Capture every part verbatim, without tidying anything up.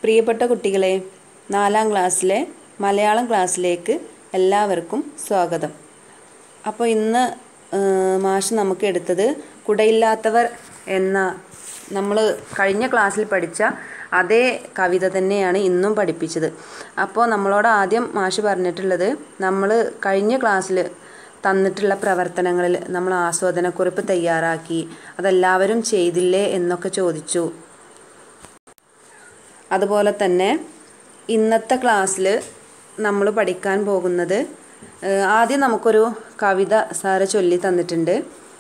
പ്രിയപ്പെട്ട കുട്ടികളെ, നാലാം ക്ലാസ്സിലെ മലയാളം ക്ലാസ്സിലേക്ക് എല്ലാവർക്കും സ്വാഗതം. അപ്പോൾ ഇന്ന് മാഷ് നമുക്ക് എടുത്തത് കുടയില്ലാത്തവർ എന്ന നമ്മൾ കഴിഞ്ഞ ക്ലാസ്സിൽ പഠിച്ച അതേ കവിത തന്നെയാണ് ഇന്നും പഠിപ്പിച്ചത്. അപ്പോൾ നമ്മളോട് ആദ്യം മാഷ് പറഞ്ഞിട്ടുള്ളത്, നമ്മൾ കഴിഞ്ഞ ക്ലാസ്സിൽ തന്നിട്ടുള്ള പ്രവർത്തനങ്ങളിൽ നമ്മൾ ആസ്വാദനക്കുറിപ്പ് തയ്യാറാക്കി, അതെല്ലാവരും ചെയ്തില്ലേ എന്നൊക്കെ ചോദിച്ചു. അതുപോലെ തന്നെ ഇന്നത്തെ ക്ലാസ്സിൽ നമ്മൾ പഠിക്കാൻ പോകുന്നത്, ആദ്യം നമുക്കൊരു കവിത സാറ് ചൊല്ലി തന്നിട്ടുണ്ട്.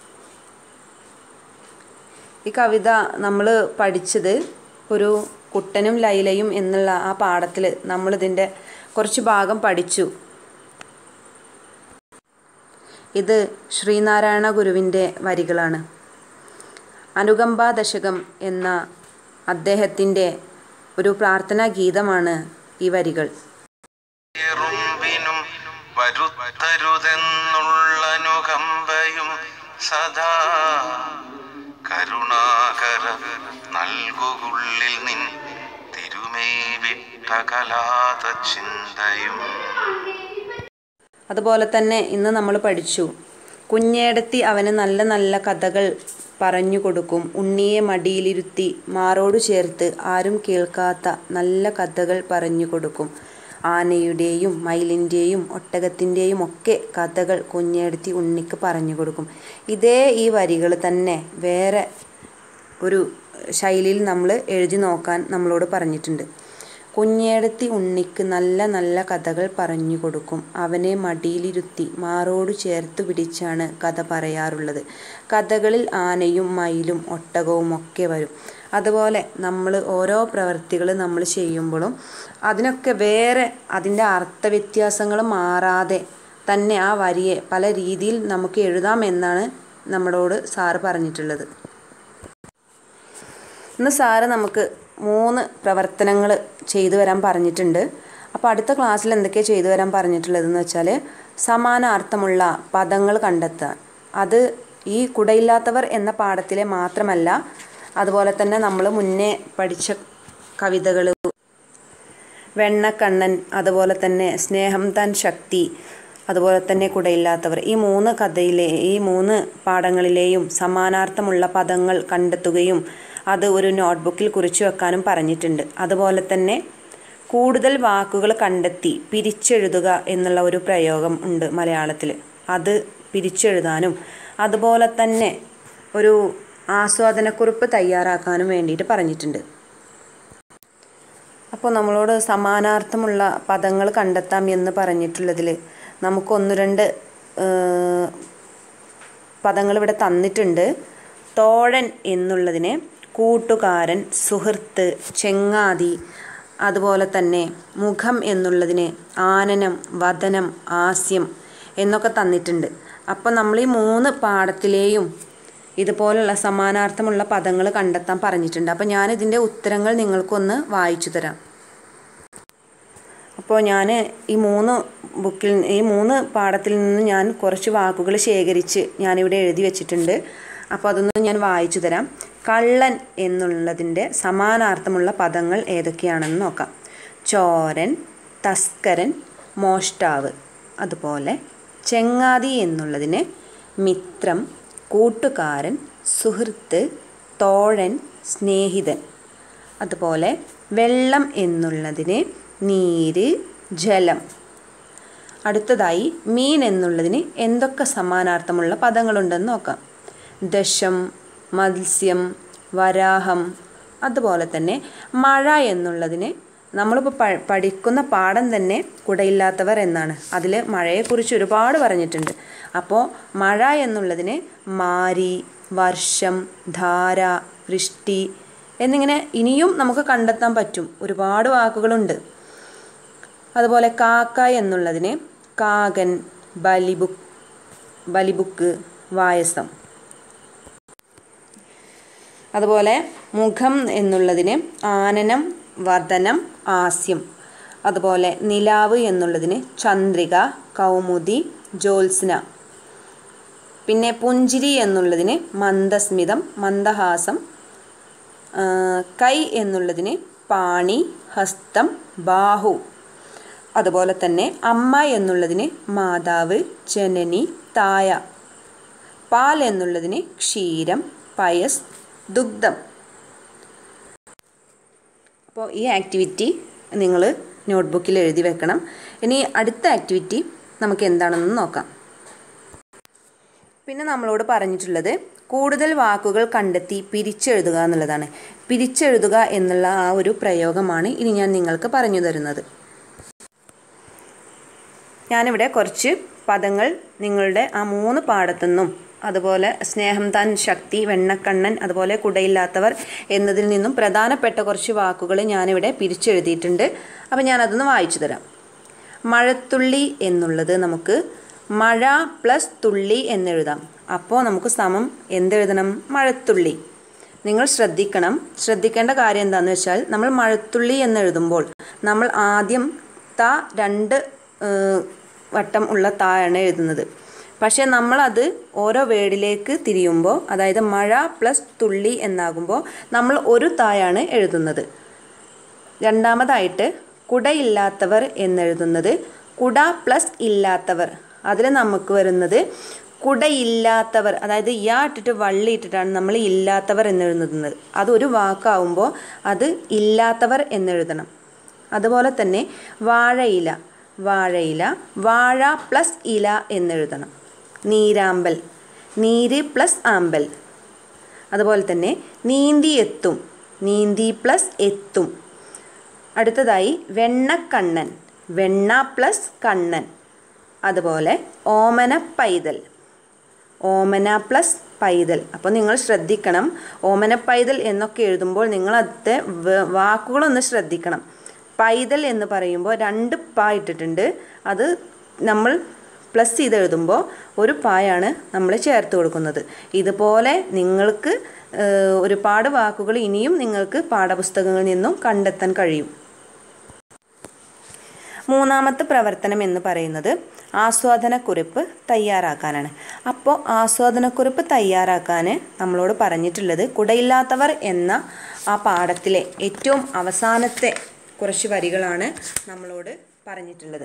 ഈ കവിത നമ്മൾ പഠിച്ചത് ഒരു കുട്ടനും ലൈലയും എന്നുള്ള ആ പാഠത്തിൽ നമ്മളിതിൻ്റെ കുറച്ച് ഭാഗം പഠിച്ചു. ഇത് ശ്രീനാരായണ ഗുരുവിൻ്റെ വരികളാണ്. അനുകമ്പാ ദശകം എന്ന അദ്ദേഹത്തിൻ്റെ ഒരു പ്രാർത്ഥനാ ഗീതമാണ് ഈ വരികൾ. സദാ കരുണാകര നൽകുകുള്ളിൽ നിൻ തിരുമൈ വിട്ടകലാത ചിന്തയും. അതുപോലെ തന്നെ ഇന്ന് നമ്മൾ പഠിച്ചു, കുഞ്ഞേടത്തി അവന് നല്ല നല്ല കഥകൾ പറഞ്ഞു കൊടുക്കും, ഉണ്ണിയെ മടിയിലിരുത്തി മാറോടു ചേർത്ത് ആരും കേൾക്കാത്ത നല്ല കഥകൾ പറഞ്ഞു കൊടുക്കും. ആനയുടെയും മയിലിൻ്റെയും ഒട്ടകത്തിൻ്റെയും ഒക്കെ കഥകൾ കുഞ്ഞേടത്തി ഉണ്ണിക്ക് പറഞ്ഞു കൊടുക്കും. ഇതേ ഈ വരികൾ തന്നെ വേറെ ഒരു ശൈലിയിൽ നമ്മൾ എഴുതി നോക്കാൻ നമ്മളോട് പറഞ്ഞിട്ടുണ്ട്. കുഞ്ഞേടത്തി ഉണ്ണിക്ക് നല്ല നല്ല കഥകൾ പറഞ്ഞു കൊടുക്കും, അവനെ മടിയിലിരുത്തി മാറോടു ചേർത്ത് പിടിച്ചാണ് കഥ പറയാറുള്ളത്. കഥകളിൽ ആനയും മയിലും ഒട്ടകവും ഒക്കെ വരും. അതുപോലെ നമ്മൾ ഓരോ പ്രവൃത്തികൾ നമ്മൾ ചെയ്യുമ്പോഴും അതിനൊക്കെ വേറെ അതിൻ്റെ അർത്ഥവ്യത്യാസങ്ങൾ മാറാതെ തന്നെ ആ വരിയെ പല രീതിയിൽ നമുക്ക് എഴുതാമെന്നാണ് നമ്മളോട് സാറ് പറഞ്ഞിട്ടുള്ളത്. ഇന്ന് സാറ് നമുക്ക് മൂന്ന് പ്രവർത്തനങ്ങൾ ചെയ്തു വരാൻ പറഞ്ഞിട്ടുണ്ട്. അപ്പോൾ അടുത്ത ക്ലാസ്സിൽ എന്തൊക്കെയാണ് ചെയ്തു വരാൻ പറഞ്ഞിട്ടുള്ളതെന്ന് വെച്ചാൽ, സമാനാർത്ഥമുള്ള പദങ്ങൾ കണ്ടെത്താൻ. അത് ഈ കുടയില്ലാത്തവർ എന്ന പാഠത്തിലെ മാത്രമല്ല, അതുപോലെ തന്നെ നമ്മൾ മുന്നേ പഠിച്ച കവിതകൾ, വെണ്ണക്കണ്ണൻ, അതുപോലെ തന്നെ സ്നേഹം താൻ ശക്തി, അതുപോലെ തന്നെ കുടയില്ലാത്തവർ, ഈ മൂന്ന് കഥയിലെ ഈ മൂന്ന് പാഠങ്ങളിലെയും സമാനാർത്ഥമുള്ള പദങ്ങൾ കണ്ടെത്തുകയും അത് ഒരു നോട്ട്ബുക്കിൽ കുറിച്ചു വെക്കാനും പറഞ്ഞിട്ടുണ്ട്. അതുപോലെ തന്നെ കൂടുതൽ വാക്കുകൾ കണ്ടെത്തി പിരിച്ചെഴുതുക എന്നുള്ള ഒരു പ്രയോഗം ഉണ്ട് മലയാളത്തിൽ, അത് പിരിച്ചെഴുതാനും അതുപോലെ തന്നെ ഒരു ആസ്വാദനക്കുറിപ്പ് തയ്യാറാക്കാനും വേണ്ടിയിട്ട് പറഞ്ഞിട്ടുണ്ട്. അപ്പോൾ നമ്മളോട് സമാനാർത്ഥമുള്ള പദങ്ങൾ കണ്ടെത്താം എന്ന് പറഞ്ഞിട്ടുള്ളതിൽ നമുക്കൊന്ന് രണ്ട് പദങ്ങൾ ഇവിടെ തന്നിട്ടുണ്ട്. തോഴൻ എന്നുള്ളതിനെ കൂട്ടുകാരൻ, സുഹൃത്ത്, ചെങ്ങാതി, അതുപോലെ തന്നെ മുഖം എന്നുള്ളതിന് ആനനം, വദനം, ആസ്യം എന്നൊക്കെ തന്നിട്ടുണ്ട്. അപ്പം നമ്മൾ ഈ മൂന്ന് പാഠത്തിലെയും ഇതുപോലുള്ള സമാനാർത്ഥമുള്ള പദങ്ങൾ കണ്ടെത്താൻ പറഞ്ഞിട്ടുണ്ട്. അപ്പോൾ ഞാനിതിൻ്റെ ഉത്തരങ്ങൾ നിങ്ങൾക്കൊന്ന് വായിച്ചു തരാം. അപ്പോൾ ഞാൻ ഈ മൂന്ന് ബുക്കിൽ ഈ മൂന്ന് പാഠത്തിൽ നിന്ന് ഞാൻ കുറച്ച് വാക്കുകൾ ശേഖരിച്ച് ഞാനിവിടെ എഴുതി വെച്ചിട്ടുണ്ട്. അപ്പോൾ അതൊന്ന് ഞാൻ വായിച്ചു തരാം. കള്ളൻ എന്നുള്ളതിൻ്റെ സമാനാർത്ഥമുള്ള പദങ്ങൾ ഏതൊക്കെയാണെന്ന് നോക്കാം. ചോരൻ, തസ്കരൻ, മോഷ്ടാവ്. അതുപോലെ ചെങ്ങാതി എന്നുള്ളതിന് മിത്രം, കൂട്ടുകാരൻ, സുഹൃത്ത്, തോഴൻ, സ്നേഹിതൻ. അതുപോലെ വെള്ളം എന്നുള്ളതിന് നീര്, ജലം. അടുത്തതായി മീൻ എന്നുള്ളതിന് എന്തൊക്കെ സമാനാർത്ഥമുള്ള പദങ്ങളുണ്ടെന്ന് നോക്കാം. ദശം, മത്സ്യം, വരാഹം. അതുപോലെ തന്നെ മഴ എന്നുള്ളതിന് നമ്മളിപ്പോൾ പ പഠിക്കുന്ന പാഠം തന്നെ കുടയില്ലാത്തവർ എന്നാണ്. അതിൽ മഴയെക്കുറിച്ച് ഒരുപാട് പറഞ്ഞിട്ടുണ്ട്. അപ്പോൾ മഴ എന്നുള്ളതിന് മാരി, വർഷം, ധാര, വൃഷ്ടി എന്നിങ്ങനെ ഇനിയും നമുക്ക് കണ്ടെത്താൻ പറ്റും, ഒരുപാട് വാക്കുകളുണ്ട്. അതുപോലെ കാക്ക എന്നുള്ളതിന് കാകൻ, ബലിബുക്ക് ബലിബുക്ക്, വായസം. അതുപോലെ മുഖം എന്നുള്ളതിന് ആനനം, വദനം, ആസ്യം. അതുപോലെ നിലാവ് എന്നുള്ളതിന് ചന്ദ്രിക, കൗമുദി, ജ്യോത്സ്ന. പിന്നെ പുഞ്ചിരി എന്നുള്ളതിന് മന്ദസ്മിതം, മന്ദഹാസം. കൈ എന്നുള്ളതിന് പാണി, ഹസ്തം, ബാഹു. അതുപോലെ തന്നെ അമ്മ എന്നുള്ളതിന് മാതാവ്, ജനനി, തായ. പാൽ എന്നുള്ളതിന് ക്ഷീരം, പയസ്, ദുഗ്ധം. അപ്പോൾ ഈ ആക്ടിവിറ്റി നിങ്ങൾ നോട്ട്ബുക്കിൽ എഴുതി വെക്കണം. ഇനി അടുത്ത ആക്ടിവിറ്റി നമുക്ക് എന്താണെന്ന് നോക്കാം. പിന്നെ നമ്മളോട് പറഞ്ഞിട്ടുള്ളത് കൂടുതൽ വാക്കുകൾ കണ്ടെത്തി പിരിച്ചെഴുതുക എന്നുള്ളതാണ്. പിരിച്ചെഴുതുക എന്നുള്ള ആ ഒരു പ്രയോഗമാണ് ഇനി ഞാൻ നിങ്ങൾക്ക് പറഞ്ഞു തരുന്നത്. ഞാനിവിടെ കുറച്ച് പദങ്ങൾ നിങ്ങളുടെ ആ മൂന്ന് പാഠത്തുനിന്നും, അതുപോലെ സ്നേഹം താൻ ശക്തി, വെണ്ണക്കണ്ണൻ, അതുപോലെ കുടയില്ലാത്തവർ എന്നതിൽ നിന്നും പ്രധാനപ്പെട്ട കുറച്ച് വാക്കുകൾ ഞാനിവിടെ പിരിച്ചെഴുതിയിട്ടുണ്ട്. അപ്പോൾ ഞാനതൊന്ന് വായിച്ചു തരാം. മഴത്തുള്ളി എന്നുള്ളത് നമുക്ക് മഴ പ്ലസ് തുള്ളി എന്നെഴുതാം. അപ്പോൾ നമുക്ക് സമം എന്തെഴുതണം? മഴത്തുള്ളി. നിങ്ങൾ ശ്രദ്ധിക്കണം, ശ്രദ്ധിക്കേണ്ട കാര്യം എന്താണെന്ന് വെച്ചാൽ നമ്മൾ മഴത്തുള്ളി എന്നെഴുതുമ്പോൾ നമ്മൾ ആദ്യം ത രണ്ട് വട്ടം ഉള്ള തായാണ് എഴുതുന്നത്. പക്ഷേ നമ്മളത് ഓരോ വേർഡിലേക്ക് തിരിയുമ്പോൾ, അതായത് മഴ പ്ലസ് തുള്ളി എന്നാകുമ്പോൾ നമ്മൾ ഒരു തായാണ് എഴുതുന്നത്. രണ്ടാമതായിട്ട് കുടയില്ലാത്തവർ എന്നെഴുതുന്നത് കുട പ്ലസ് ഇല്ലാത്തവർ. അതിൽ നമുക്ക് വരുന്നത് കുടയില്ലാത്തവർ, അതായത് യാ ഇട്ടിട്ട് വള്ളി ഇട്ടിട്ടാണ് നമ്മൾ ഇല്ലാത്തവർ എന്നെഴുതുന്നത്. അതൊരു വാക്കാവുമ്പോൾ അത് ഇല്ലാത്തവർ എന്നെഴുതണം. അതുപോലെ തന്നെ വാഴയില, വാഴയില വാഴ പ്ലസ് ഇല എന്നെഴുതണം. നീരാമ്പൽ, നീര് പ്ലസ് ആമ്പൽ. അതുപോലെ തന്നെ നീന്തി എത്തും, നീന്തി പ്ലസ് എത്തും. അടുത്തതായി വെണ്ണക്കണ്ണൻ, വെണ്ണ പ്ലസ് കണ്ണൻ. അതുപോലെ ഓമന പൈതൽ, ഓമന പ്ലസ് പൈതൽ. അപ്പോൾ നിങ്ങൾ ശ്രദ്ധിക്കണം, ഓമന പൈതൽ എന്നൊക്കെ എഴുതുമ്പോൾ നിങ്ങൾ അതിൻ്റെ വാക്കുകളൊന്ന് ശ്രദ്ധിക്കണം. പൈതൽ എന്ന് പറയുമ്പോൾ രണ്ട് പാ ഇട്ടിട്ടുണ്ട്, അത് നമ്മൾ പ്ലസ് ചെയ്ത് എഴുതുമ്പോൾ ഒരു പായാണ് നമ്മൾ ചേർത്ത് കൊടുക്കുന്നത്. ഇതുപോലെ നിങ്ങൾക്ക് ഒരുപാട് വാക്കുകൾ ഇനിയും നിങ്ങൾക്ക് പാഠപുസ്തകങ്ങളിൽ നിന്നും കണ്ടെത്താൻ കഴിയും. മൂന്നാമത്തെ പ്രവർത്തനം എന്ന് പറയുന്നത് ആസ്വാദനക്കുറിപ്പ് തയ്യാറാക്കാനാണ്. അപ്പോൾ ആസ്വാദനക്കുറിപ്പ് തയ്യാറാക്കാൻ നമ്മളോട് പറഞ്ഞിട്ടുള്ളത് കുടയില്ലാത്തവർ എന്ന ആ പാഠത്തിലെ ഏറ്റവും അവസാനത്തെ കുറച്ച് വരികളാണ് നമ്മളോട് പറഞ്ഞിട്ടുള്ളത്.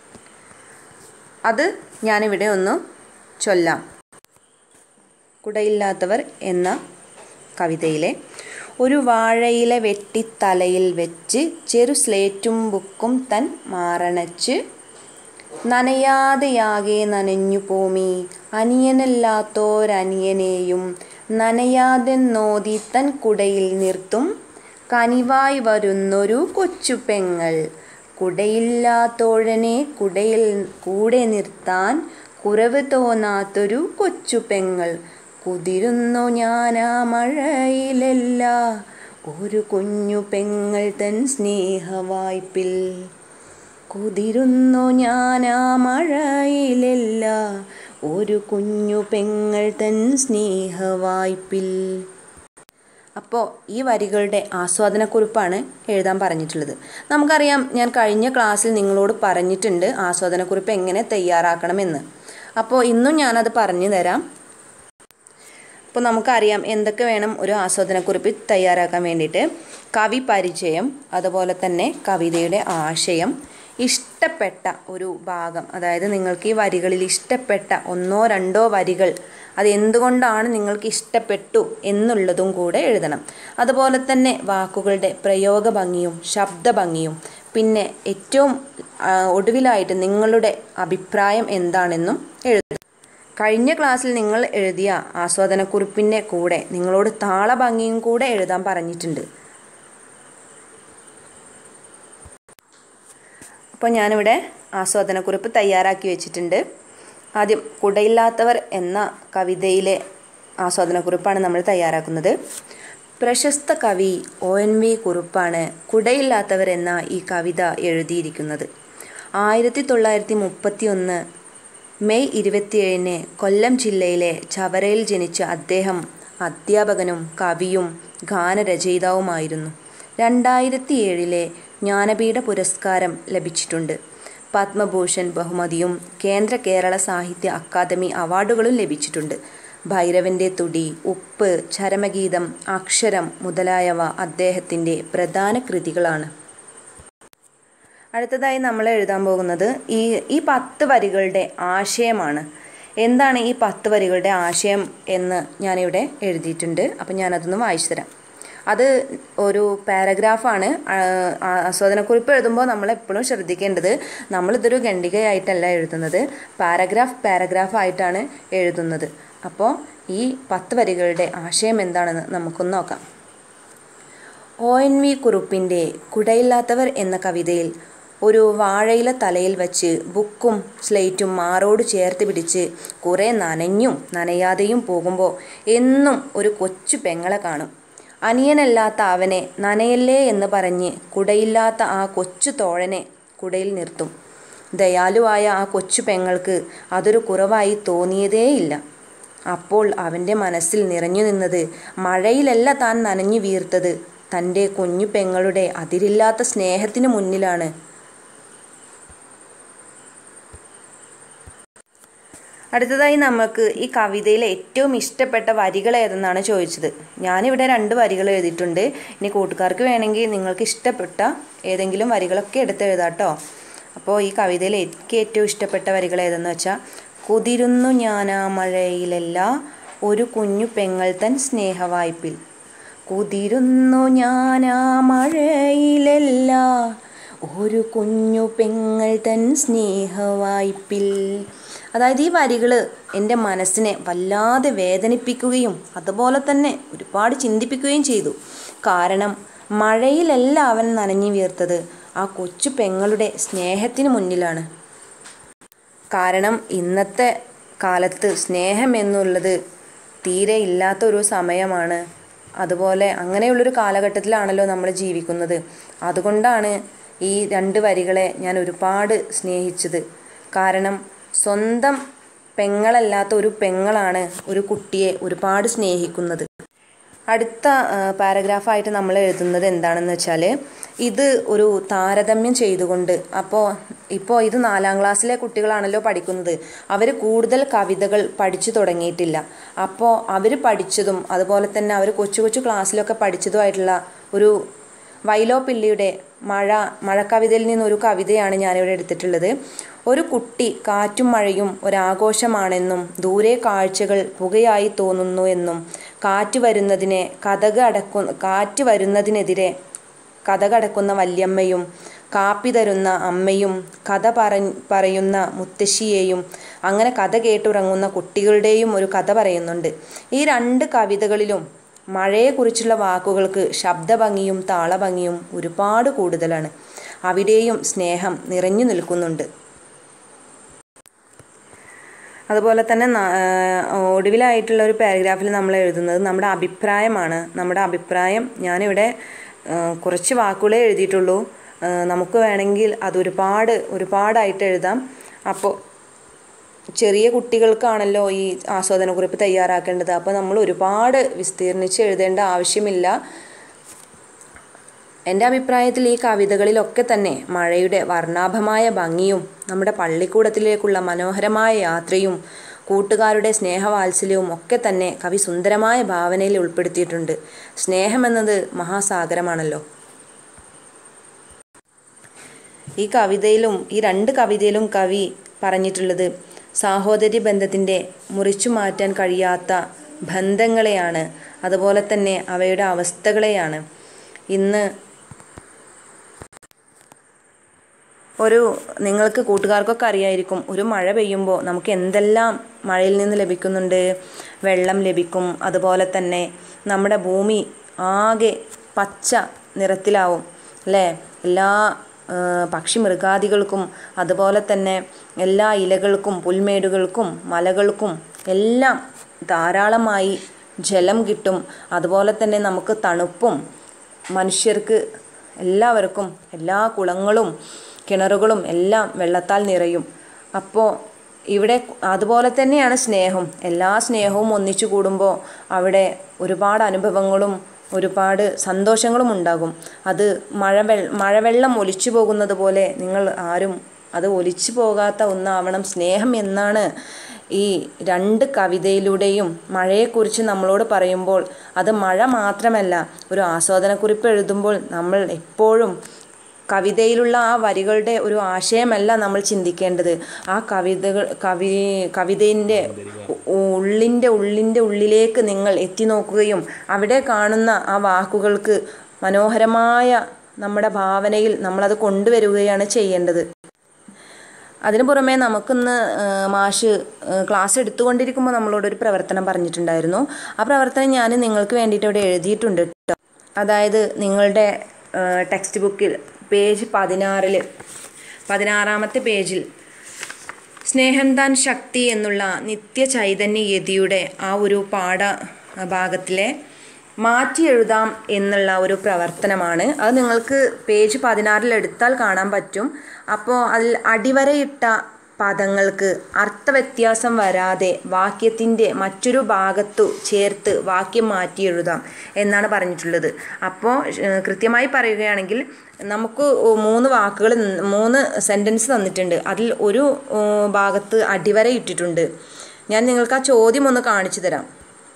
അത് ഞാനിവിടെ ഒന്ന് ചൊല്ലാം. കുടയില്ലാത്തവർ എന്ന കവിതയിലെ ഒരു വാഴയില വെട്ടി തലയിൽ വെച്ച് ചെറു സ്ലേറ്റും ബുക്കും തൻ മാറണച്ച് നനയാതെയാകെ നനഞ്ഞു പോമി അനിയനല്ലാത്തോരനിയനെയും നനയാതെ നോതി തൻ കുടയിൽ നിർത്തും കനിവായി വരുന്നൊരു കൊച്ചു പെങ്ങൾ കുടയില്ലാത്തോഴനെ കുടയിൽ കൂടെ നിർത്താൻ കുറവ് തോന്നാത്തൊരു കൊച്ചു പെങ്ങൾ കുതിരുന്നു ഞാനാ മഴയിലല്ല ഒരു കുഞ്ഞു പെങ്ങൾ തൻ സ്നേഹവായ്പിൽ കുതിരുന്നു ഞാനാ മഴയിലല്ല ഒരു കുഞ്ഞു പെങ്ങൾ തൻ സ്നേഹവായ്പിൽ. അപ്പോൾ ഈ വരികളുടെ ആസ്വാദനക്കുറിപ്പാണ് എഴുതാൻ പറഞ്ഞിട്ടുള്ളത്. നമുക്കറിയാം, ഞാൻ കഴിഞ്ഞ ക്ലാസ്സിൽ നിങ്ങളോട് പറഞ്ഞിട്ടുണ്ട് ആസ്വാദനക്കുറിപ്പ് എങ്ങനെ തയ്യാറാക്കണമെന്ന്. അപ്പോൾ ഇന്നും ഞാനത് പറഞ്ഞു തരാം. അപ്പോൾ നമുക്കറിയാം എന്തൊക്കെ വേണം ഒരു ആസ്വാദനക്കുറിപ്പ് തയ്യാറാക്കാൻ വേണ്ടിയിട്ട്. കവി പരിചയം, അതുപോലെ തന്നെ കവിതയുടെ ആശയം, ഇഷ്ടപ്പെട്ട ഒരു ഭാഗം, അതായത് നിങ്ങൾക്ക് ഈ വരികളിൽ ഇഷ്ടപ്പെട്ട ഒന്നോ രണ്ടോ വരികൾ, അത് എന്തുകൊണ്ടാണ് നിങ്ങൾക്ക് ഇഷ്ടപ്പെട്ടു എന്നുള്ളതും കൂടെ എഴുതണം. അതുപോലെ തന്നെ വാക്കുകളുടെ പ്രയോഗ ഭംഗിയും ശബ്ദ ഭംഗിയും, പിന്നെ ഏറ്റവും ഒടുവിലായിട്ട് നിങ്ങളുടെ അഭിപ്രായം എന്താണെന്നും എഴുതണം. കഴിഞ്ഞ ക്ലാസ്സിൽ നിങ്ങൾ എഴുതിയ ആസ്വാദനക്കുറിപ്പിൻ്റെ കൂടെ നിങ്ങളോട് താളഭംഗിയും കൂടെ എഴുതാൻ പറഞ്ഞിട്ടുണ്ട്. അപ്പോൾ ഞാനിവിടെ ആസ്വാദനക്കുറിപ്പ് തയ്യാറാക്കി വെച്ചിട്ടുണ്ട്. ആദ്യം കുടയില്ലാത്തവർ എന്ന കവിതയിലെ ആസ്വാദനക്കുറിപ്പാണ് നമ്മൾ തയ്യാറാക്കുന്നത്. പ്രശസ്ത കവി ഒ എൻ വി കുറുപ്പാണ് കുടയില്ലാത്തവർ എന്ന ഈ കവിത എഴുതിയിരിക്കുന്നത്. ആയിരത്തി തൊള്ളായിരത്തി മുപ്പത്തി ഒന്ന് മെയ് ഇരുപത്തിയേഴിന് കൊല്ലം ജില്ലയിലെ ചവറയിൽ ജനിച്ച അദ്ദേഹം അധ്യാപകനും കവിയും ഗാനരചയിതാവുമായിരുന്നു. രണ്ടായിരത്തി ഏഴിലെ ജ്ഞാനപീഠ പുരസ്കാരം ലഭിച്ചിട്ടുണ്ട്. പത്മഭൂഷൺ ബഹുമതിയും കേന്ദ്ര കേരള സാഹിത്യ അക്കാദമി അവാർഡുകളും ലഭിച്ചിട്ടുണ്ട്. ഭൈരവൻ്റെ തുടി, ഉപ്പ്, ചരമഗീതം, അക്ഷരം മുതലായവ അദ്ദേഹത്തിൻ്റെ പ്രധാന കൃതികളാണ്. അടുത്തതായി നമ്മൾ എഴുതാൻ പോകുന്നത് ഈ ഈ പത്ത് വരികളുടെ ആശയമാണ്. എന്താണ് ഈ പത്ത് വരികളുടെ ആശയം എന്ന് ഞാനിവിടെ എഴുതിയിട്ടുണ്ട്. അപ്പം ഞാനതൊന്ന് വായിച്ചു തരാം. അത് ഒരു പാരഗ്രാഫാണ്. ആസ്വാദനക്കുറിപ്പ് എഴുതുമ്പോൾ നമ്മൾ എപ്പോഴും ശ്രദ്ധിക്കേണ്ടത് നമ്മളിതൊരു ഖണ്ഡികയായിട്ടല്ല എഴുതുന്നത്, പാരഗ്രാഫ് പാരഗ്രാഫ് ആയിട്ടാണ് എഴുതുന്നത്. അപ്പോൾ ഈ പത്ത് വരികളുടെ ആശയം എന്താണെന്ന് നമുക്കൊന്ന് നോക്കാം. ഒ എൻ വി കുറുപ്പിൻ്റെ കുടയില്ലാത്തവർ എന്ന കവിതയിൽ ഒരു വാഴയില തലയിൽ വച്ച് ബുക്കും സ്ലേറ്റും മാറോട് ചേർത്ത് പിടിച്ച് കുറേ നനഞ്ഞും നനയാതെയും പോകുമ്പോൾ എന്നും ഒരു കൊച്ചു പെങ്ങളെ കാണും. അനിയനല്ലാത്ത അവനെ നനയല്ലേ എന്ന് പറഞ്ഞ് കുടയില്ലാത്ത ആ കൊച്ചു തോഴനെ കുടയിൽ നിർത്തും. ദയാലുവായ ആ കൊച്ചു പെങ്ങൾക്ക് അതൊരു കുറവായി തോന്നിയതേയില്ല. അപ്പോൾ അവൻ്റെ മനസ്സിൽ നിറഞ്ഞു നിന്നത് മഴയിലല്ല താൻ നനഞ്ഞു വീർത്തത്, തൻ്റെ കുഞ്ഞു പെങ്ങളുടെ അതിരില്ലാത്ത സ്നേഹത്തിന് മുന്നിലാണ്. അടുത്തതായി നമുക്ക് ഈ കവിതയിലെ ഏറ്റവും ഇഷ്ടപ്പെട്ട വരികൾ ഏതെന്നാണ് ചോദിച്ചത്. ഞാനിവിടെ രണ്ട് വരികൾ എഴുതിയിട്ടുണ്ട്. ഇനി കൂട്ടുകാർക്ക് വേണമെങ്കിൽ നിങ്ങൾക്ക് ഇഷ്ടപ്പെട്ട ഏതെങ്കിലും വരികളൊക്കെ എടുത്തെഴുതാം കേട്ടോ. അപ്പോൾ ഈ കവിതയിൽ എനിക്ക് ഏറ്റവും ഇഷ്ടപ്പെട്ട വരികൾ ഏതെന്ന് വെച്ചാൽ, കുതിരുന്നു ഞാനാ മഴയിലല്ല ഒരു കുഞ്ഞു പെങ്ങൾ തൻ സ്നേഹവായ്പിൽ. കുതിരുന്നു ഞാനാ മഴയിലല്ല ഒരു കുഞ്ഞു പെങ്ങൾ തൻ സ്നേഹവായ്പിൽ. അതായത് ഈ വരികൾ എൻ്റെ മനസ്സിനെ വല്ലാതെ വേദനിപ്പിക്കുകയും അതുപോലെ തന്നെ ഒരുപാട് ചിന്തിപ്പിക്കുകയും ചെയ്തു. കാരണം മഴയിലല്ല അവൻ നനഞ്ഞു വീർത്തത്, ആ കൊച്ചു പെങ്ങളുടെ സ്നേഹത്തിന് മുന്നിലാണ്. കാരണം ഇന്നത്തെ കാലത്ത് സ്നേഹം എന്നുള്ളത് തീരെ ഇല്ലാത്തൊരു സമയമാണ്. അതുപോലെ അങ്ങനെയുള്ളൊരു കാലഘട്ടത്തിലാണല്ലോ നമ്മൾ ജീവിക്കുന്നത്. അതുകൊണ്ടാണ് ഈ രണ്ട് വരികളെ ഞാൻ ഒരുപാട് സ്നേഹിച്ചത്. കാരണം സ്വന്തം പെങ്ങളല്ലാത്ത ഒരു പെങ്ങളാണ് ഒരു കുട്ടിയെ ഒരുപാട് സ്നേഹിക്കുന്നത്. അടുത്ത പാരഗ്രാഫായിട്ട് നമ്മൾ എഴുതുന്നത് എന്താണെന്ന് വെച്ചാൽ, ഇത് ഒരു താരതമ്യം ചെയ്തുകൊണ്ട്, അപ്പോൾ ഇപ്പോൾ ഇത് നാലാം ക്ലാസ്സിലെ കുട്ടികളാണല്ലോ പഠിക്കുന്നത്. അവർ കൂടുതൽ കവിതകൾ പഠിച്ചു തുടങ്ങിയിട്ടില്ല. അപ്പോൾ അവർ പഠിച്ചതും അതുപോലെ തന്നെ അവർ കൊച്ചു കൊച്ചു ക്ലാസ്സിലൊക്കെ പഠിച്ചതുമായിട്ടുള്ള ഒരു വൈലോപ്പിള്ളിയുടെ മഴ മഴക്കവിതയിൽ നിന്നൊരു കവിതയാണ് ഞാനിവിടെ എടുത്തിട്ടുള്ളത്. ഒരു കുട്ടി കാറ്റും മഴയും ഒരാഘോഷമാണെന്നും ദൂരെ കാഴ്ചകൾ പുകയായി തോന്നുന്നു എന്നും കാറ്റ് വരുന്നതിനെ കഥക് അടക്കു കാറ്റ് വരുന്നതിനെതിരെ കഥകടക്കുന്ന വല്യമ്മയും കാപ്പി തരുന്ന അമ്മയും കഥ പറ പറയുന്ന മുത്തശ്ശിയെയും അങ്ങനെ കഥ കേട്ടുറങ്ങുന്ന കുട്ടികളുടെയും ഒരു കഥ പറയുന്നുണ്ട്. ഈ രണ്ട് കവിതകളിലും മഴയെക്കുറിച്ചുള്ള വാക്കുകൾക്ക് ശബ്ദഭംഗിയും താളഭംഗിയും ഒരുപാട് കൂടുതലാണ്. അവിടെയും സ്നേഹം നിറഞ്ഞു നിൽക്കുന്നുണ്ട്. അതുപോലെ തന്നെ ഒടുവിലായിട്ടുള്ള ഒരു പാരഗ്രാഫിൽ നമ്മൾ എഴുതുന്നത് നമ്മുടെ അഭിപ്രായമാണ്. നമ്മുടെ അഭിപ്രായം ഞാനിവിടെ കുറച്ച് വാക്കുകളെ എഴുതിയിട്ടുള്ളൂ. നമുക്ക് വേണമെങ്കിൽ അതൊരുപാട് ഒരുപാടായിട്ട് എഴുതാം. അപ്പോൾ ചെറിയ കുട്ടികൾക്കാണല്ലോ ഈ ആസ്വാദനക്കുറിപ്പ് തയ്യാറാക്കേണ്ടത്. അപ്പോൾ നമ്മൾ ഒരുപാട് വിസ്തീർണിച്ച് എഴുതേണ്ട ആവശ്യമില്ല. എൻ്റെ അഭിപ്രായത്തിൽ ഈ കവിതകളിലൊക്കെ തന്നെ മഴയുടെ വർണ്ണാഭമായ ഭംഗിയും നമ്മുടെ പള്ളിക്കൂടത്തിലേക്കുള്ള മനോഹരമായ യാത്രയും കൂട്ടുകാരുടെ സ്നേഹവാത്സല്യവും ഒക്കെ തന്നെ കവി സുന്ദരമായ ഭാവനയിൽ ഉൾപ്പെടുത്തിയിട്ടുണ്ട്. സ്നേഹമെന്നത് മഹാസാഗരമാണല്ലോ. ഈ കവിതയിലും ഈ രണ്ട് കവിതയിലും കവി പറഞ്ഞിട്ടുള്ളത് സാഹോദര്യ ബന്ധത്തിൻ്റെ മുറിച്ചു മാറ്റാൻ കഴിയാത്ത ബന്ധങ്ങളെയാണ്, അതുപോലെ തന്നെ അവയുടെ അവസ്ഥകളെയാണ്. ഇന്ന് ഒരു നിങ്ങൾക്ക് കൂട്ടുകാർക്കൊക്കെ അറിയായിരിക്കും, ഒരു മഴ പെയ്യുമ്പോൾ നമുക്ക് എന്തെല്ലാം മഴയിൽ നിന്ന് ലഭിക്കുന്നുണ്ട്. വെള്ളം ലഭിക്കും, അതുപോലെ തന്നെ നമ്മുടെ ഭൂമി ആകെ പച്ച നിറത്തിലാവും അല്ലേ. എല്ലാ പക്ഷി മൃഗാദികൾക്കും അതുപോലെ തന്നെ എല്ലാ ഇലകൾക്കും പുൽമേടുകൾക്കും മലകൾക്കും എല്ലാം ധാരാളമായി ജലം കിട്ടും. അതുപോലെ തന്നെ നമുക്ക് തണുപ്പും, മനുഷ്യർക്ക് എല്ലാവർക്കും എല്ലാ കുളങ്ങളും കിണറുകളും എല്ലാം വെള്ളത്താൽ നിറയും. അപ്പോൾ ഇവിടെ അതുപോലെ തന്നെയാണ് സ്നേഹം. എല്ലാ സ്നേഹവും ഒന്നിച്ചു കൂടുമ്പോൾ അവിടെ ഒരുപാട് അനുഭവങ്ങളും ഒരുപാട് സന്തോഷങ്ങളും ഉണ്ടാകും. അത് മഴവെ മഴവെള്ളം ഒലിച്ചു പോകുന്നത് പോലെ നിങ്ങൾ ആരും അത് ഒലിച്ചു പോകാത്ത ഒന്നാവണം സ്നേഹം എന്നാണ് ഈ രണ്ട് കവിതയിലൂടെയും മഴയെക്കുറിച്ച് നമ്മളോട് പറയുമ്പോൾ അത് മഴ മാത്രമല്ല, ഒരു ആസ്വാദനക്കുറിപ്പ് എഴുതുമ്പോൾ നമ്മൾ എപ്പോഴും കവിതയിലുള്ള ആ വരികളുടെ ഒരു ആശയമല്ല നമ്മൾ ചിന്തിക്കേണ്ടത്. ആ കവിതകൾ കവി കവിതേൻ്റെ ഉള്ളിൻ്റെ ഉള്ളിൻ്റെ ഉള്ളിലേക്ക് നിങ്ങൾ എത്തി നോക്കുകയും അവിടെ കാണുന്ന ആ വാക്കുകൾക്ക് മനോഹരമായ നമ്മുടെ ഭാവനയിൽ നമ്മളത് കൊണ്ടുവരികയാണ് ചെയ്യേണ്ടത്. അതിനു പുറമെ നമുക്കിന്ന് മാഷ് ക്ലാസ് എടുത്തുകൊണ്ടിരിക്കുമ്പോൾ നമ്മളോടൊരു പ്രവർത്തനം പറഞ്ഞിട്ടുണ്ടായിരുന്നു. ആ പ്രവർത്തനം ഞാൻ നിങ്ങൾക്ക് വേണ്ടിയിട്ട് ഇവിടെ എഴുതിയിട്ടുണ്ട് കേട്ടോ. അതായത് നിങ്ങളുടെ ടെക്സ്റ്റ് ബുക്കിൽ പേജ് പതിനാറിൽ പതിനാറാമത്തെ പേജിൽ സ്നേഹം താൻ ശക്തി എന്നുള്ള നിത്യ ചൈതന്യ യതിയുടെ ആ ഒരു പാഠ ഭാഗത്തിലെ മാറ്റി എഴുതാം എന്നുള്ള ഒരു പ്രവർത്തനമാണ്. അത് നിങ്ങൾക്ക് പേജ് പതിനാറിൽ എടുത്താൽ കാണാൻ പറ്റും. അപ്പോൾ അതിൽ അടിവരയിട്ട പദങ്ങൾക്ക് അർത്ഥവ്യത്യാസം വരാതെ വാക്യത്തിൻ്റെ മറ്റൊരു ഭാഗത്തു ചേർത്ത് വാക്യം മാറ്റി എഴുതാം എന്നാണ് പറഞ്ഞിട്ടുള്ളത്. അപ്പോൾ കൃത്യമായി പറയുകയാണെങ്കിൽ നമുക്ക് മൂന്ന് വാക്കുകൾ മൂന്ന് സെൻറ്റൻസ് തന്നിട്ടുണ്ട്. അതിൽ ഒരു ഭാഗത്ത് അടിവര ഇട്ടിട്ടുണ്ട്. ഞാൻ നിങ്ങൾക്ക് ആ ചോദ്യം ഒന്ന് കാണിച്ചു തരാം.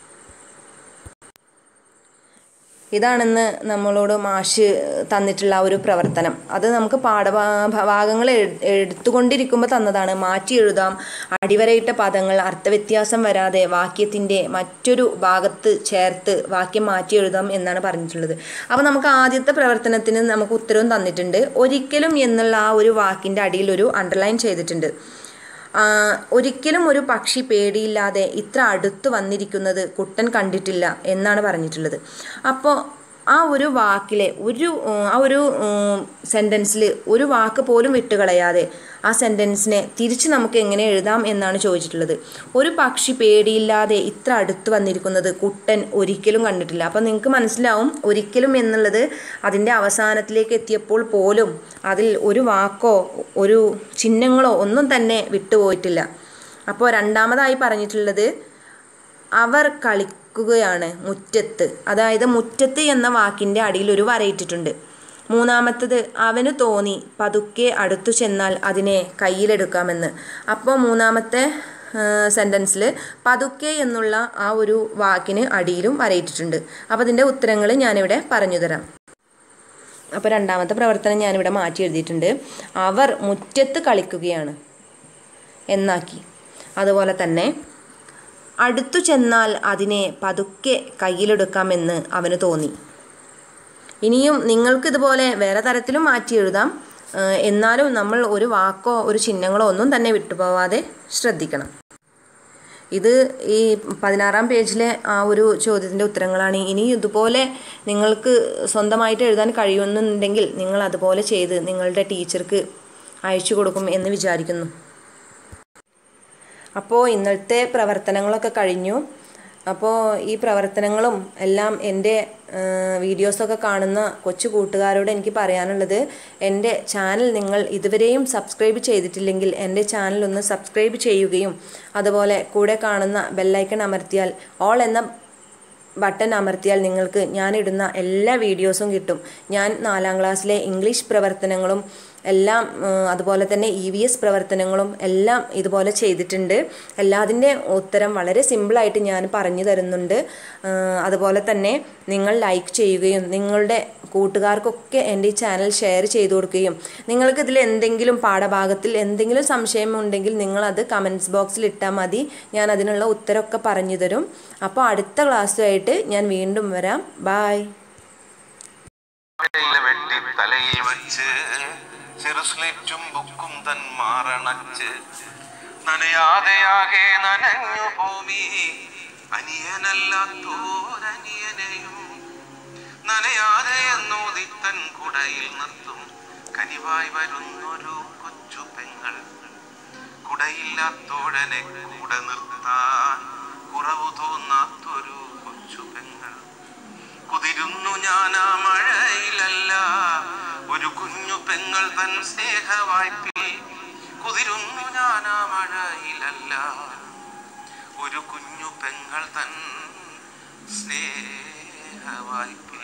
ഇതാണെന്ന് നമ്മളോട് മാഷ് തന്നിട്ടുള്ള ഒരു പ്രവർത്തനം. അത് നമുക്ക് പാഠഭാഗങ്ങൾ എടുത്തുകൊണ്ടിരിക്കുമ്പോൾ തന്നതാണ്. മാറ്റി എഴുതാം, അടിവരയിട്ട പദങ്ങൾ അർത്ഥവ്യത്യാസം വരാതെ വാക്യത്തിൻ്റെ മറ്റൊരു ഭാഗത്ത് ചേർത്ത് വാക്യം മാറ്റി എഴുതാം എന്നാണ് പറഞ്ഞിട്ടുള്ളത്. അപ്പോൾ നമുക്ക് ആദ്യത്തെ പ്രവർത്തനത്തിന് നമുക്ക് ഉത്തരവും തന്നിട്ടുണ്ട്. ഒരിക്കലും എന്നുള്ള ആ ഒരു വാക്കിൻ്റെ അടിയിൽ ഒരു അണ്ടർലൈൻ ചെയ്തിട്ടുണ്ട്. ഒരിക്കലും ഒരു പക്ഷി പേടിയില്ലാതെ ഇത്ര അടുത്ത് വന്നിരിക്കുന്നത് കുട്ടൻ കണ്ടിട്ടില്ല എന്നാണ് പറഞ്ഞിട്ടുള്ളത്. അപ്പോൾ ആ ഒരു വാക്കിലെ ഒരു ആ ഒരു സെൻറ്റൻസിൽ ഒരു വാക്ക് പോലും വിട്ടുകളയാതെ ആ സെൻറ്റൻസിനെ തിരിച്ച് നമുക്ക് എങ്ങനെ എഴുതാം എന്നാണ് ചോദിച്ചിട്ടുള്ളത്. ഒരു പക്ഷി പേടിയില്ലാതെ ഇത്ര അടുത്ത് വന്നിരിക്കുന്നത് കുട്ടൻ ഒരിക്കലും കണ്ടിട്ടില്ല. അപ്പോൾ നിങ്ങൾക്ക് മനസ്സിലാവും ഒരിക്കലും എന്നുള്ളത് അതിൻ്റെ അവസാനത്തിലേക്ക് എത്തിയപ്പോൾ പോലും അതിൽ ഒരു വാക്കോ ഒരു ചിഹ്നങ്ങളോ ഒന്നും തന്നെ വിട്ടുപോയിട്ടില്ല. അപ്പോൾ രണ്ടാമതായി പറഞ്ഞിട്ടുള്ളത് അവർ കളിക്കുകയാണ് മുറ്റത്ത്. അതായത് മുറ്റത്ത് എന്ന വാക്കിൻ്റെ അടിയിൽ ഒരു വരയിട്ടിട്ടുണ്ട്. മൂന്നാമത്തത് അവന് തോന്നി പതുക്കെ അടുത്തു ചെന്നാൽ അതിനെ കയ്യിലെടുക്കാമെന്ന്. അപ്പോൾ മൂന്നാമത്തെ സെൻറ്റൻസിൽ പതുക്കെ എന്നുള്ള ആ ഒരു വാക്കിന് അടിയിലും വരയിട്ടിട്ടുണ്ട്. അപ്പോൾ അതിൻ്റെ ഉത്തരങ്ങൾ ഞാനിവിടെ പറഞ്ഞു തരാം. അപ്പോൾ രണ്ടാമത്തെ പ്രവർത്തനം ഞാനിവിടെ മാറ്റി എഴുതിയിട്ടുണ്ട്. അവർ മുറ്റത്ത് കളിക്കുകയാണ് എന്നാക്കി. അതുപോലെ തന്നെ അടുത്തു ചെന്നാൽ അതിനെ പതുക്കെ കയ്യിലെടുക്കാമെന്ന് അവന് തോന്നി. ഇനിയും നിങ്ങൾക്കിതുപോലെ വേറെ തരത്തിലും മാറ്റി എഴുതാം. എന്നാലും നമ്മൾ ഒരു വാക്കോ ഒരു ചിഹ്നങ്ങളോ ഒന്നും തന്നെ വിട്ടുപോവാതെ ശ്രദ്ധിക്കണം. ഇത് ഈ പതിനാറാം പേജിലെ ആ ഒരു ചോദ്യത്തിൻ്റെ ഉത്തരങ്ങളാണ്. ഇനി ഇതുപോലെ നിങ്ങൾക്ക് സ്വന്തമായിട്ട് എഴുതാൻ കഴിയുന്നുണ്ടെങ്കിൽ നിങ്ങൾ അതുപോലെ ചെയ്ത് നിങ്ങളുടെ ടീച്ചർക്ക് അയച്ചു കൊടുക്കും എന്ന് വിചാരിക്കുന്നു. അപ്പോൾ ഇന്നത്തെ പ്രവർത്തനങ്ങളൊക്കെ കഴിഞ്ഞു. അപ്പോൾ ഈ പ്രവർത്തനങ്ങളും എല്ലാം എൻ്റെ വീഡിയോസൊക്കെ കാണുന്ന കൊച്ചു കൂട്ടുകാരോട് എനിക്ക് പറയാനുള്ളത്, എൻ്റെ ചാനൽ നിങ്ങൾ ഇതുവരെയും സബ്സ്ക്രൈബ് ചെയ്തിട്ടില്ലെങ്കിൽ എൻ്റെ ചാനൽ ഒന്ന് സബ്സ്ക്രൈബ് ചെയ്യുകയും അതുപോലെ കൂടെ കാണുന്ന ബെല്ലൈക്കൺ അമർത്തിയാൽ ഓൾ എന്ന ബട്ടൺ അമർത്തിയാൽ നിങ്ങൾക്ക് ഞാനിടുന്ന എല്ലാ വീഡിയോസും കിട്ടും. ഞാൻ നാലാം ക്ലാസ്സിലെ ഇംഗ്ലീഷ് പ്രവർത്തനങ്ങളും എല്ലാം അതുപോലെ തന്നെ ഇ വി എസ് പ്രവർത്തനങ്ങളും എല്ലാം ഇതുപോലെ ചെയ്തിട്ടുണ്ട്. എല്ലാതിൻ്റെ ഉത്തരം വളരെ സിമ്പിളായിട്ട് ഞാൻ പറഞ്ഞു തരുന്നുണ്ട്. അതുപോലെ തന്നെ നിങ്ങൾ ലൈക്ക് ചെയ്യുകയും നിങ്ങളുടെ കൂട്ടുകാർക്കൊക്കെ എൻ്റെ ഈ ചാനൽ ഷെയർ ചെയ്തു കൊടുക്കുകയും നിങ്ങൾക്കിതിൽ എന്തെങ്കിലും പാഠഭാഗത്തിൽ എന്തെങ്കിലും സംശയം ഉണ്ടെങ്കിൽ നിങ്ങളത് കമൻറ്റ്സ് ബോക്സിൽ ഇട്ടാൽ മതി. ഞാൻ അതിനുള്ള ഉത്തരമൊക്കെ പറഞ്ഞു തരും. അപ്പോൾ അടുത്ത ക്ലാസ്സുമായിട്ട് ഞാൻ വീണ്ടും വരാം. ബായ്. ചെറുസ്ലേറ്റും ബുക്കും തൻ മാറണച്ച് നനയാതെയാകെ നനഞ്ഞു ഭൂമി അനിയനല്ലാത്തോരനിയനെയും നനയാതെ എന്നോദിത്തൻ കുടയിൽ നിർത്തും കനിവായി വരുന്നൊരു കൊച്ചു പെങ്ങൾ കുടയില്ലാത്തോടനെ കൂടെ നിർത്താൻ കുറവു തോന്നാത്തൊരു കൊച്ചു പെങ്ങൾ കുതിരുന്നു ഞാനാ മഴയിലല്ല ഒരു കുഞ്ഞു പെങ്ങൾ തൻ സ്നേഹവായ്പിൽ കുതിരുന്നു ഞാനാ മഴയിലല്ല ഒരു കുഞ്ഞു പെങ്ങൾ തൻ സ്നേഹവായ്പിൽ.